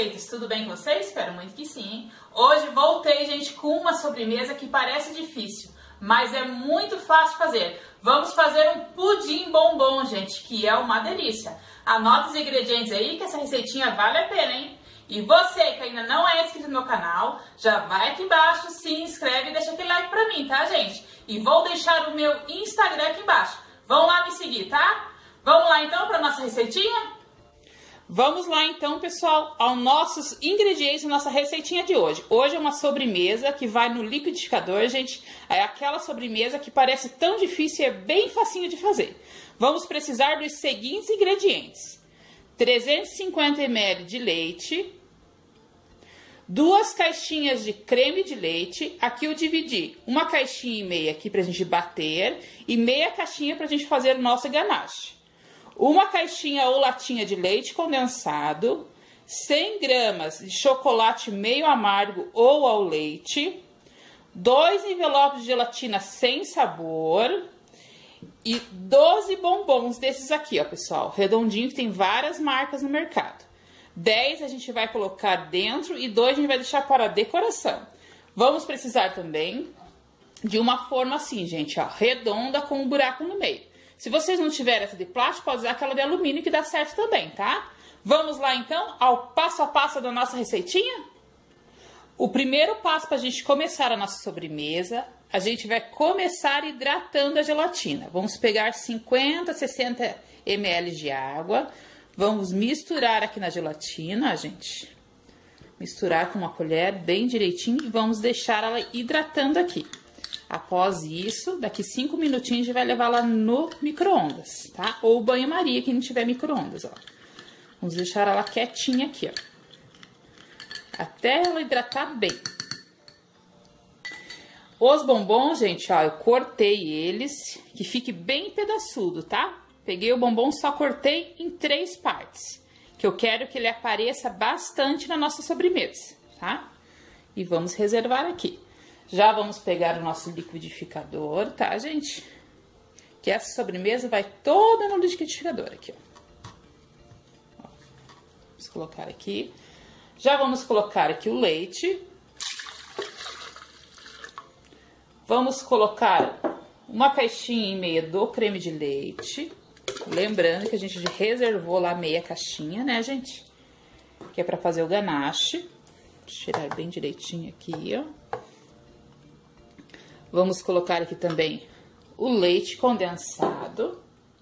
receitas, tudo bem com vocês? Espero muito que sim, hein? Hoje voltei, gente, com uma sobremesa que parece difícil, mas é muito fácil fazer. Vamos fazer um pudim bombom, gente, que é uma delícia. Anota os ingredientes aí que essa receitinha vale a pena, hein? E você que ainda não é inscrito no meu canal, já vai aqui embaixo, se inscreve e deixa aquele like pra mim, tá, gente? E vou deixar o meu Instagram aqui embaixo. Vão lá me seguir, tá? Vamos lá então para nossa receitinha? Vamos lá então, pessoal, aos nossos ingredientes, nossa receitinha de hoje. Hoje é uma sobremesa que vai no liquidificador, gente. É aquela sobremesa que parece tão difícil e é bem facinho de fazer. Vamos precisar dos seguintes ingredientes: 350 ml de leite, 2 caixinhas de creme de leite. Aqui eu dividi uma caixinha e meia aqui pra gente bater e meia caixinha pra gente fazer o nosso ganache. Uma caixinha ou latinha de leite condensado, 100 gramas de chocolate meio amargo ou ao leite, 2 envelopes de gelatina sem sabor e 12 bombons desses aqui, ó, pessoal, redondinho, que tem várias marcas no mercado. 10 a gente vai colocar dentro e 2 a gente vai deixar para decoração. Vamos precisar também de uma forma assim, gente, ó, redonda com um buraco no meio. Se vocês não tiverem essa de plástico, pode usar aquela de alumínio que dá certo também, tá? Vamos lá então ao passo a passo da nossa receitinha? O primeiro passo para a gente começar a nossa sobremesa, a gente vai começar hidratando a gelatina. Vamos pegar 50, 60 ml de água. Vamos misturar aqui na gelatina, gente. Misturar com uma colher bem direitinho e vamos deixar ela hidratando aqui. Após isso, daqui 5 minutinhos a gente vai levar ela no micro-ondas, tá? Ou banho-maria, quem não tiver micro-ondas, ó. Vamos deixar ela quietinha aqui, ó. Até ela hidratar bem. Os bombons, gente, ó, eu cortei eles, que fique bem pedaçudo, tá? Peguei o bombom, só cortei em 3 partes, que eu quero que ele apareça bastante na nossa sobremesa, tá? E vamos reservar aqui. Já vamos pegar o nosso liquidificador, tá, gente? Que essa sobremesa vai toda no liquidificador aqui, ó. Vamos colocar aqui. Já vamos colocar aqui o leite. Vamos colocar uma caixinha e meia do creme de leite. Lembrando que a gente reservou lá meia caixinha, né, gente? Que é pra fazer o ganache. Vou tirar bem direitinho aqui, ó. Vamos colocar aqui também o leite condensado.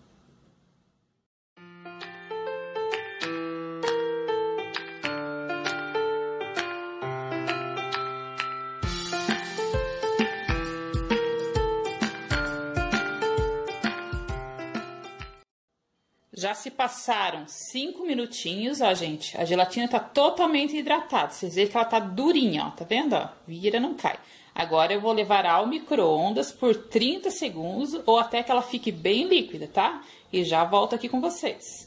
Já se passaram 5 minutinhos, ó, gente. A gelatina tá totalmente hidratada. Vocês veem que ela tá durinha, ó. Tá vendo, ó? Vira, não cai. Agora eu vou levar ao micro-ondas por 30 segundos ou até que ela fique bem líquida, tá? E já volto aqui com vocês.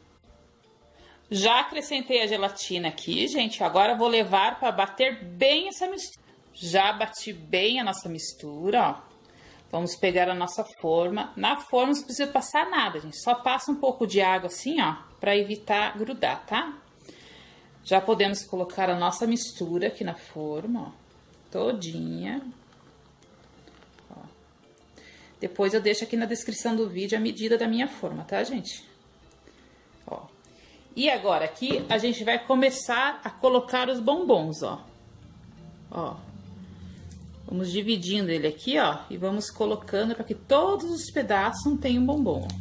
Já acrescentei a gelatina aqui, gente. Agora eu vou levar para bater bem essa mistura. Já bati bem a nossa mistura, ó. Vamos pegar a nossa forma. Na forma não precisa passar nada, gente. Só passa um pouco de água assim, ó, para evitar grudar, tá? Já podemos colocar a nossa mistura aqui na forma, ó. Todinha. Ó. Depois eu deixo aqui na descrição do vídeo a medida da minha forma, tá, gente? Ó. E agora aqui a gente vai começar a colocar os bombons, ó. Ó. Vamos dividindo ele aqui, ó, e vamos colocando para que todos os pedaços não tenham bombom, ó.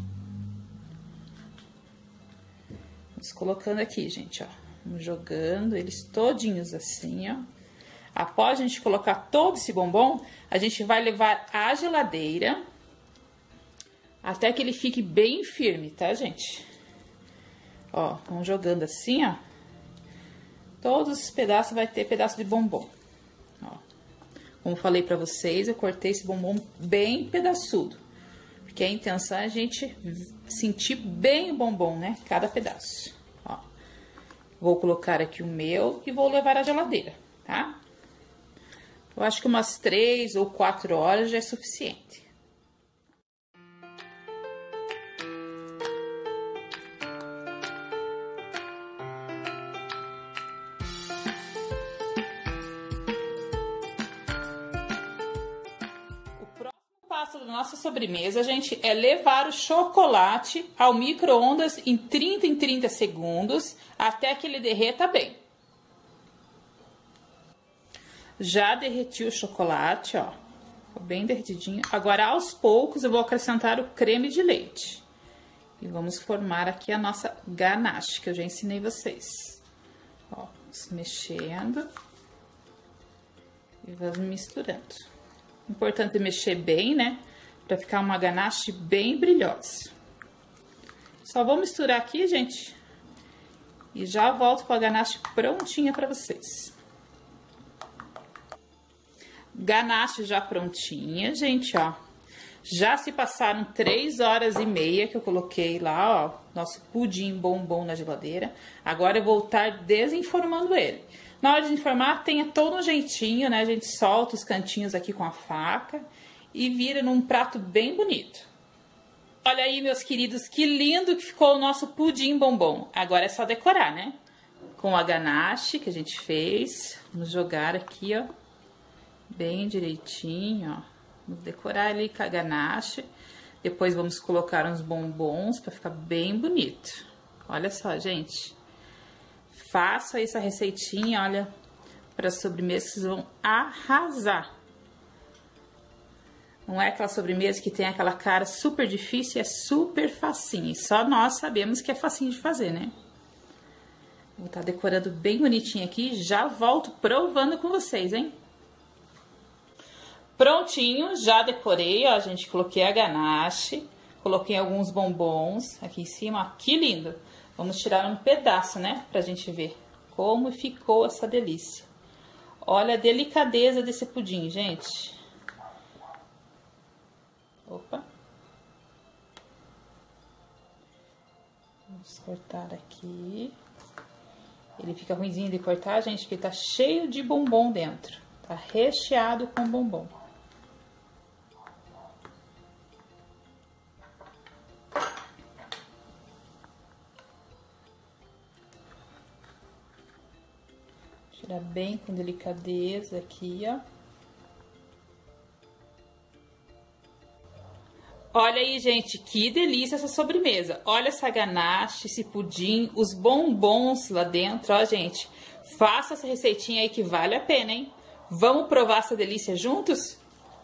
Vamos colocando aqui, gente, ó. Vamos jogando eles todinhos assim, ó. Após a gente colocar todo esse bombom, a gente vai levar à geladeira até que ele fique bem firme, tá, gente? Ó, vamos jogando assim, ó. Todos os pedaços vai ter pedaço de bombom. Ó. Como falei pra vocês, eu cortei esse bombom bem pedaçudo. Porque a intenção é a gente sentir bem o bombom, né? Cada pedaço. Ó. Vou colocar aqui o meu e vou levar à geladeira, tá? Eu acho que umas 3 ou 4 horas já é suficiente. passo da nossa sobremesa, gente, é levar o chocolate ao micro-ondas em 30 segundos, até que ele derreta bem. Já derreti o chocolate, ó, ficou bem derretidinho. Agora, aos poucos, eu vou acrescentar o creme de leite. E vamos formar aqui a nossa ganache, que eu já ensinei vocês. Ó, vamos mexendo e vamos misturando. Importante mexer bem, né? Pra ficar uma ganache bem brilhosa. Só vou misturar aqui, gente. E já volto com a ganache prontinha pra vocês. Ganache já prontinha, gente, ó. Já se passaram 3 horas e meia que eu coloquei lá, ó, nosso pudim bombom na geladeira. Agora eu vou estar desenformando ele. Na hora de informar, tenha todo um jeitinho, né? A gente solta os cantinhos aqui com a faca e vira num prato bem bonito. Olha aí, meus queridos, que lindo que ficou o nosso pudim bombom. Agora é só decorar, né? Com a ganache que a gente fez. Vamos jogar aqui, ó, bem direitinho, ó. Vamos decorar ali com a ganache. Depois vamos colocar uns bombons para ficar bem bonito. Olha só, gente. Faça essa receitinha, olha, para sobremesa, vocês vão arrasar. Não é aquela sobremesa que tem aquela cara super difícil, é super facinho. E só nós sabemos que é facinho de fazer, né? Vou estar decorando bem bonitinho aqui. Já volto provando com vocês, hein? Prontinho, já decorei, ó, gente, coloquei a ganache, coloquei alguns bombons aqui em cima, ó, que lindo. Vamos tirar um pedaço, né, pra gente ver como ficou essa delícia. Olha a delicadeza desse pudim, gente. Opa. Vamos cortar aqui. Ele fica ruimzinho de cortar, gente, porque tá cheio de bombom dentro. Tá recheado com bombom. Tirar bem com delicadeza aqui, ó. Olha aí, gente, que delícia essa sobremesa. Olha essa ganache, esse pudim, os bombons lá dentro, ó, gente. Faça essa receitinha aí que vale a pena, hein? Vamos provar essa delícia juntos?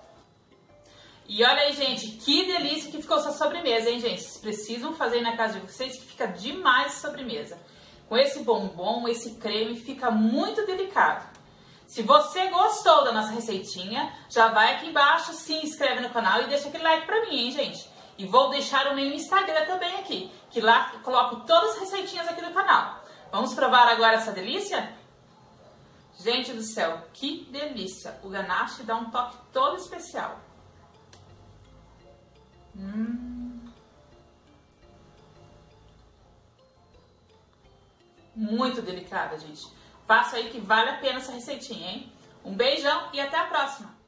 E olha aí, gente, que delícia que ficou essa sobremesa, hein, gente? Vocês precisam fazer aí na casa de vocês, que fica demais essa sobremesa. Com esse bombom, esse creme, fica muito delicado. Se você gostou da nossa receitinha, já vai aqui embaixo, se inscreve no canal e deixa aquele like pra mim, hein, gente? E vou deixar o meu Instagram também aqui, que lá eu coloco todas as receitinhas aqui do canal. Vamos provar agora essa delícia? Gente do céu, que delícia! O ganache dá um toque todo especial. Muito delicada, gente. Faça aí que vale a pena essa receitinha, hein? Um beijão e até a próxima!